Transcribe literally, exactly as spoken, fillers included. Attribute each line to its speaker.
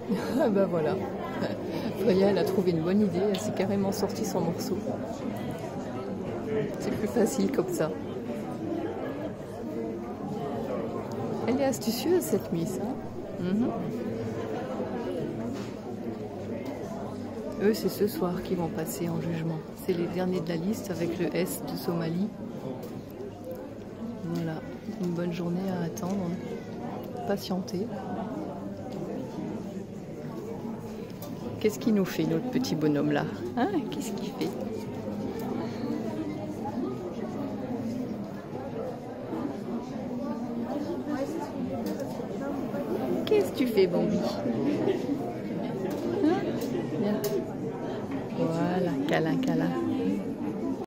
Speaker 1: Ah bah voilà. Freya, elle a trouvé une bonne idée, elle s'est carrément sortie son morceau. C'est plus facile comme ça. Elle est astucieuse cette Miss. Hein. Mm-hmm. Eux, c'est ce soir qu'ils vont passer en jugement. C'est les derniers de la liste avec le S de Somalie. Voilà, une bonne journée à attendre. Patienter. Qu'est-ce qu'il nous fait, notre petit bonhomme là, hein? Qu'est-ce qu'il fait? Qu'est-ce que tu fais, Bambi? Hein? Viens. Voilà, câlin, câlin.